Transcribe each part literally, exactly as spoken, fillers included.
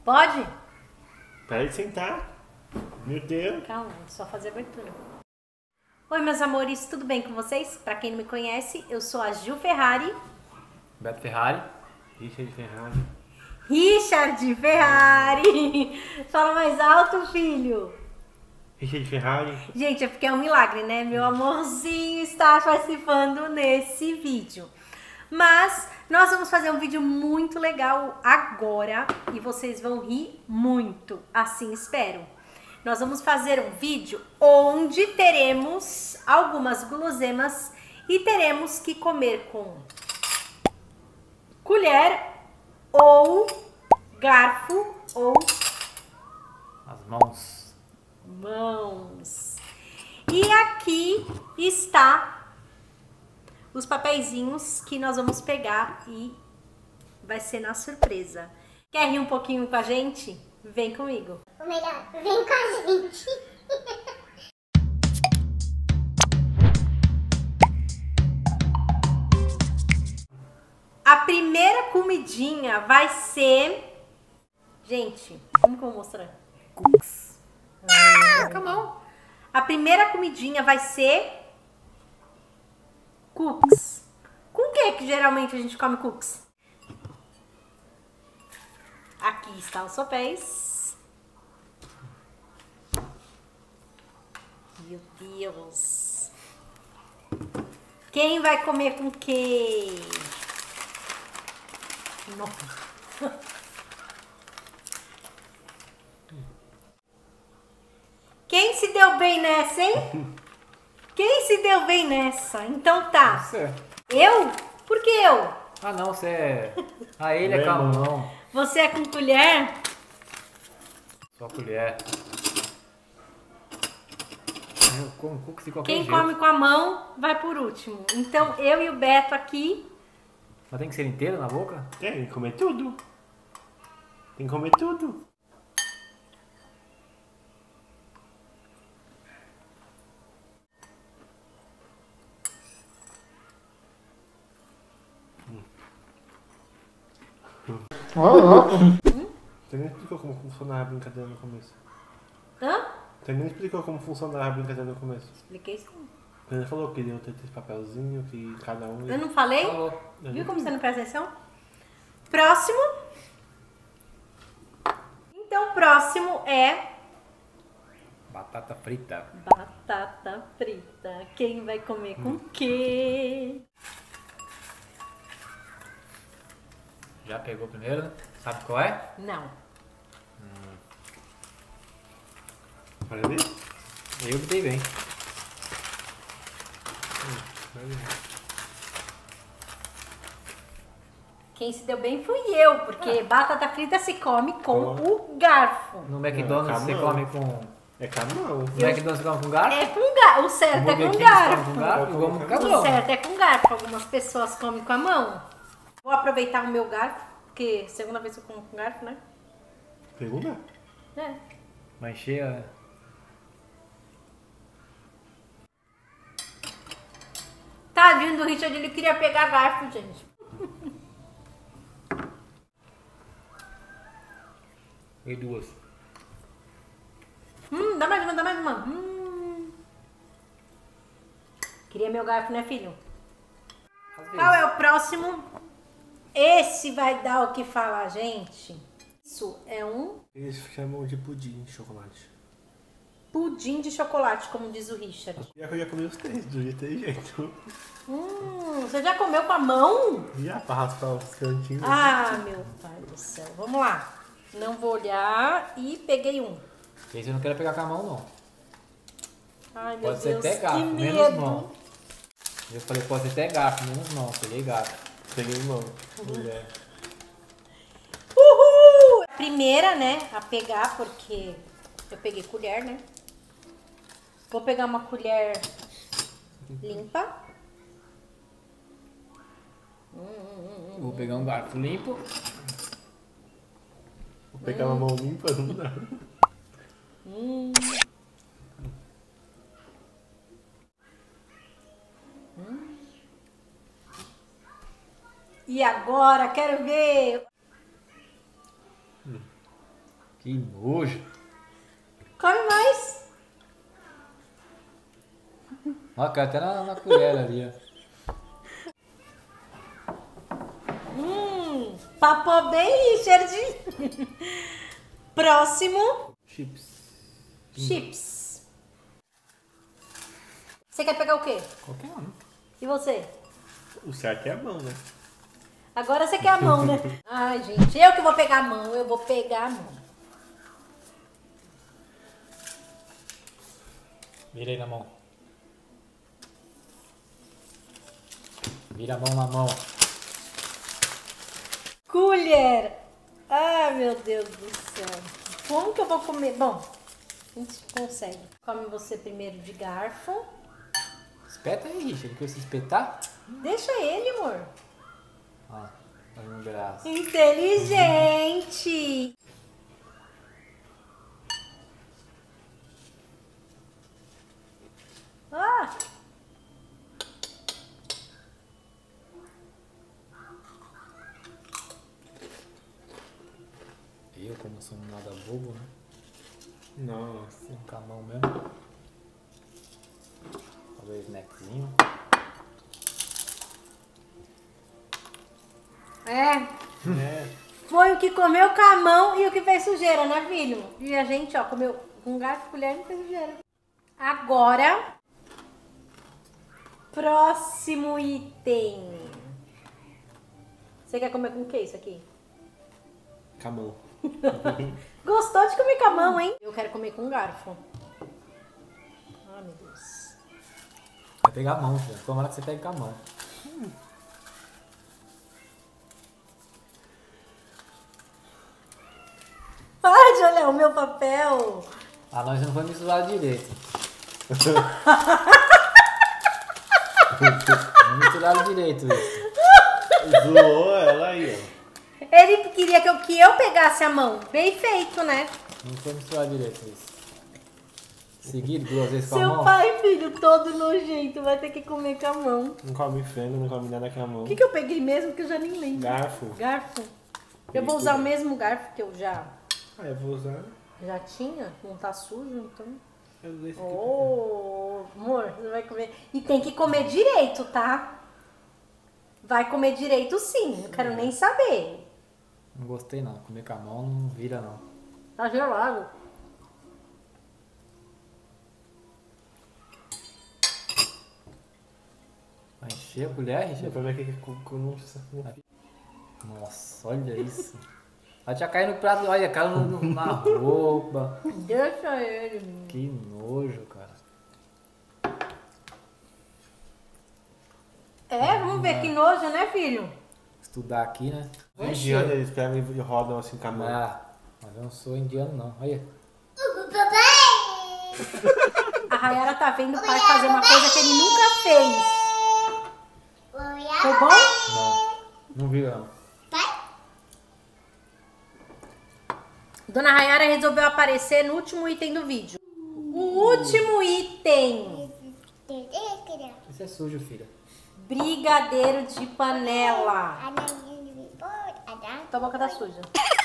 Pode? Para de sentar. Meu Deus. Calma, só fazer a abertura. Oi, meus amores, tudo bem com vocês? Pra quem não me conhece, eu sou a Ju Ferrari. Beto Ferrari. Richard Ferrari. Richard Ferrari. Fala mais alto, filho. Richard Ferrari. Gente, é porque é um milagre, né? Meu amorzinho está participando nesse vídeo. Mas nós vamos fazer um vídeo muito legal agora e vocês vão rir muito, assim espero. Nós vamos fazer um vídeo onde teremos algumas guloseimas e teremos que comer com colher ou garfo ou As mãos. mãos. E aqui está os papeizinhos que nós vamos pegar e vai ser na surpresa. Quer rir um pouquinho com a gente? Vem comigo. Ou melhor, vem com a gente. A primeira comidinha vai ser... Gente, como que eu vou mostrar? Cooks. Ah, com a mão. A primeira comidinha vai ser... cookies. Com o que que geralmente a gente come cookies? Aqui estão os papéis. Meu Deus. Quem vai comer com que? Nossa. Quem se deu bem nessa, hein? Quem se deu bem nessa? Então tá. Você. Eu? Por que eu? Ah não, você é... Ah, ele é com a mão. Você é com colher? Só colher. Eu como cookies de qualquer Quem jeito. come com a mão vai por último. Então eu e o Beto aqui. Mas tem que ser inteiro na boca? É, tem que comer tudo. Tem que comer tudo. Você nem explicou como funcionava a brincadeira no começo. Hã? Você nem explicou como funcionava a brincadeira no começo. Expliquei sim. Ele falou que deu três papelzinhos, que cada um... Eu não falei? Falou. Viu como você não presta atenção? Próximo. Então o próximo é Batata frita. batata frita. Quem vai comer com o quê? Já pegou primeiro? Sabe qual é? Não. Pode ver? Eu me dei bem. Quem se deu bem fui eu, porque batata frita se come com o garfo. No McDonald's Não, você calma. come com... É com a mão. No McDonald's você come com garfo? É com garfo. O certo é Burger com King você come garfo. com garfo? Eu como com a O mão. certo é com garfo. Algumas pessoas comem com a mão. Vou aproveitar o meu garfo, porque segunda vez que eu como com garfo, né? Segunda? É. Mas cheia... Tadinho do Richard, ele queria pegar garfo, gente. E duas. Hum, dá mais uma, dá mais uma. Hum. Queria meu garfo, né, filho? Às Qual vezes. é o próximo? Esse vai dar o que falar, gente. Isso é um Eles chamam de pudim de chocolate. pudim de chocolate, como diz o Richard. Já que eu já comi os três, do jeito tem jeito. Hum, você já comeu com a mão? Já pra raspar os cantinhos. Ah, meu pai do céu. Vamos lá. Não vou olhar e peguei um. Esse eu não quero pegar com a mão, não. Ai, meu Pode ser Deus, até garfo, que menos medo. mão. Eu falei, pode ser até garfo, menos mão. Peguei garfo. Peguei mão. Mulher. Uhul! Primeira, né, a pegar, porque eu peguei colher, né? Vou pegar uma colher limpa. Vou pegar um garfo limpo. Vou pegar uma mão limpa, não dá. Hum. E agora, quero ver. Que nojo. Come mais. Ó, caiu até na, na colher ali, ó. Hum, papou bem, Richard. Próximo. Chips. Chips. Você quer pegar o quê? Qualquer um. E você? O certo é a mão, né? Agora você quer a mão, né? Ai, gente, eu que vou pegar a mão. Eu vou pegar a mão. Vira aí na mão. Vira a mão na mão. Colher. Ai, meu Deus do céu. Como que eu vou comer? Bom, a gente consegue. Come você primeiro de garfo. Espeta aí, Richard. Quer se espetar? Deixa ele, amor. Ó, faz um braço. Inteligente. Ah. Eu, como sou nada bobo, né? Nossa. Um com a mão mesmo. Fazer snackzinho. É. É. Foi o que comeu com a mão e o que fez sujeira, né, filho? E a gente, ó, comeu com garfo, colher e não fez sujeira. Agora, próximo item. Você quer comer com o que isso aqui? Com a mão. Gostou de comer com a mão, hein? Eu quero comer com garfo. Ai, meu Deus. Vai pegar a mão, filho. Tomara que você pegue com a mão. Para de olhar o meu papel. Ah, nós não foi misturar direito. Não misturaram direito isso. Zoou ela aí, ó. Ele queria que eu, que eu pegasse a mão. Bem feito, né? Não foi misturar direito isso. Seguido duas vezes com a Seu mão. pai, filho, todo nojento, vai ter que comer com a mão. Não come frango, não come nada com a mão. O que, que eu peguei mesmo que eu já nem lembro? Garfo. Garfo. Eu vou usar o mesmo garfo que eu já, Ah, eu vou usar. já tinha. Não tá sujo, então. Eu usei esse aqui. Ô, amor, você vai comer. E tem que comer direito, tá? Vai comer direito sim, não quero nem saber. Não gostei não. Comer com a mão não vira não. Tá gelado. Vai encher a colher, Dá Richard? pra ver aqui que com não. Nossa, olha isso. Vai já cair no prato, olha, caiu no- no- na roupa. Deixa ele, menino. Que nojo, cara. É, vamos ver que nojo, né, filho? Estudar aqui, né? Os indianos eles pegam e rodam assim com a mão. Ah, mas eu não sou indiano não. Olha. A Rayara tá vendo o pai fazer uma coisa que ele nunca fez. Foi bom? Não, não vi não. Dona Rayara resolveu aparecer no último item do vídeo. O último item. Isso é sujo, filha. Brigadeiro de panela. Tua boca tá suja.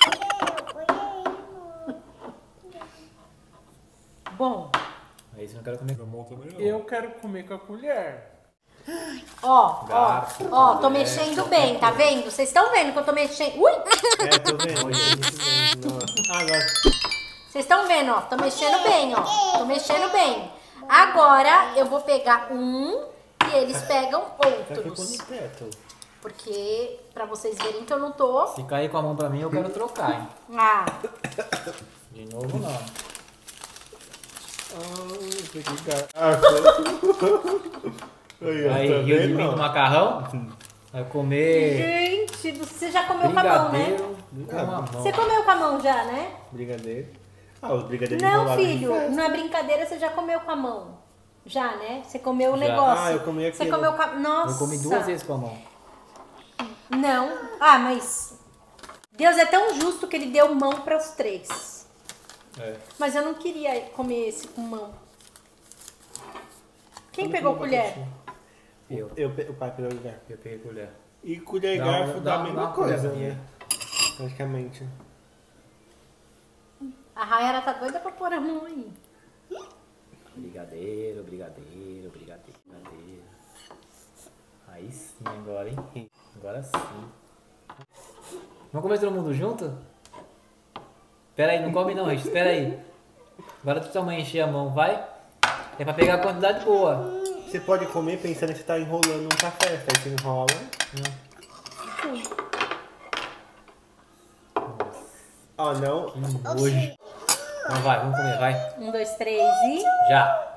Bom, É isso, eu não quero comer. Eu quero comer com a colher. ó, Garfo, ó, ó, tô colher, mexendo bem, tá vendo? Vocês estão vendo que eu tô mexendo. Ui! É, tô vendo. Nossa. Ah, agora. Vocês estão vendo, ó? Tô mexendo bem, ó. Tô mexendo bem. Agora eu vou pegar um e eles pegam Tá aqui outros. por perto. Porque, pra vocês verem que eu não tô. Se cair com a mão pra mim, eu quero trocar, hein? Ah, De novo não. Ah, isso aqui, cara. Ah, aí, ó, Aí, tá riu de vendo, mim ó? com macarrão. Vai comer gente, você já comeu com a mão, né? brigadeiro com a mão. Você comeu com a mão já, né? Brigadeiro. Ah, os brigadeiros Não, enrolados de filho, festa. não é brincadeira, você já comeu com a mão. Já, né? Você comeu o Já. negócio. Ah, eu comi Você aquilo. comeu com a... Nossa. Eu comi duas vezes com a mão. Não. Ah, mas... Deus é tão justo que ele deu mão para os três. É. Mas eu não queria comer esse com mão. Quem Quando pegou comeu colher? batatinha? Eu. Eu, pe- o pai pegou o garfo. Eu peguei colher. E colher e Dá garfo uma- dá dá a uma- mesma dá uma coisa, colher. né? Praticamente. A Rayara tá doida pra pôr a mão aí. Brigadeiro, brigadeiro, brigadeiro, brigadeiro. Aí sim agora, hein? Agora sim. Vamos comer todo mundo junto? Espera aí, não come não, gente. Espera aí. Agora tu também encher a mão, vai? É pra pegar a quantidade boa. Você pode comer pensando que você tá enrolando um café. Aí você enrola. Ó, oh, não. Hoje. Então vai, vamos comer, vai. Um, dois, três e... Já.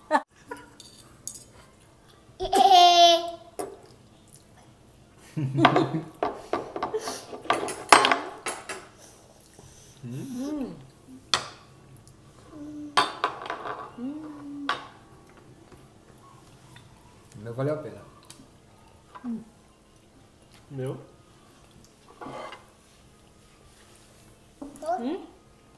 Hum. Meu valeu a pena. Meu? Hum?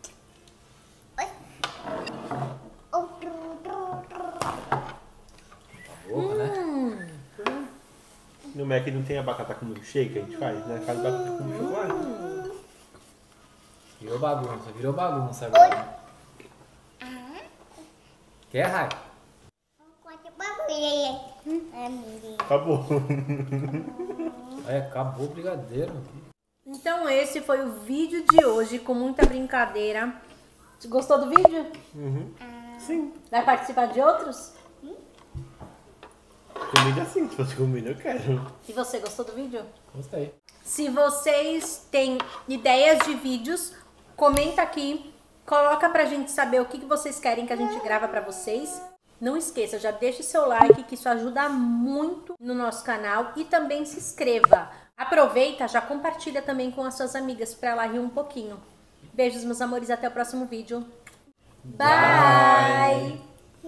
Boa, né? Hum. No Mac não tem a batata com milkshake, a gente faz, né? Faz batata com chocolate. Virou bagunça, virou bagunça agora. Quer, Rai? Acabou. É, acabou o brigadeiro. Então esse foi o vídeo de hoje com muita brincadeira. Gostou do vídeo? Uhum. Sim. Vai participar de outros? Comida sim, se fosse comida eu quero. E você, gostou do vídeo? Gostei. Se vocês têm ideias de vídeos, comenta aqui. Coloca pra gente saber o que vocês querem que a gente grava pra vocês. Não esqueça, já deixe seu like, que isso ajuda muito no nosso canal. E também se inscreva. Aproveita, já compartilha também com as suas amigas pra ela rir um pouquinho. Beijos, meus amores, até o próximo vídeo. Bye!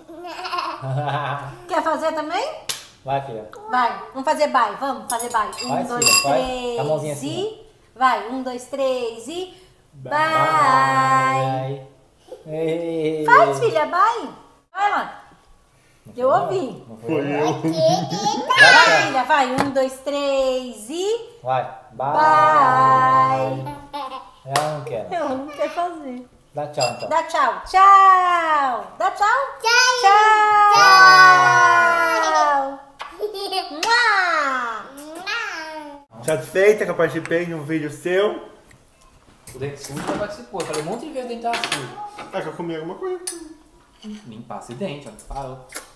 Quer fazer também? Vai, filha. Vai, vamos fazer bye, vamos fazer bye. Um, Vai, dois, filha, vai. três Com a mãozinha e... assim, Vai, um, dois, três e... Bye! Bye. Ei. Faz, filha, bye! Vai lá. Eu ouvi. Não Foi foi eu. Vai, filha, vai. Um, dois, três e... Vai. Bye. Bye! Ela não quer. Eu não quero fazer. Dá tchau, então. Dá tchau. Tchau! Dá tchau? Tchau! Tchau! Mua! Satisfeita que eu participei de um vídeo seu? O dente sujo já participou. Eu falei um monte de vezes o dente tava sujo. Ah, que eu comi alguma coisa. Limpar esse dente, ó. Parou.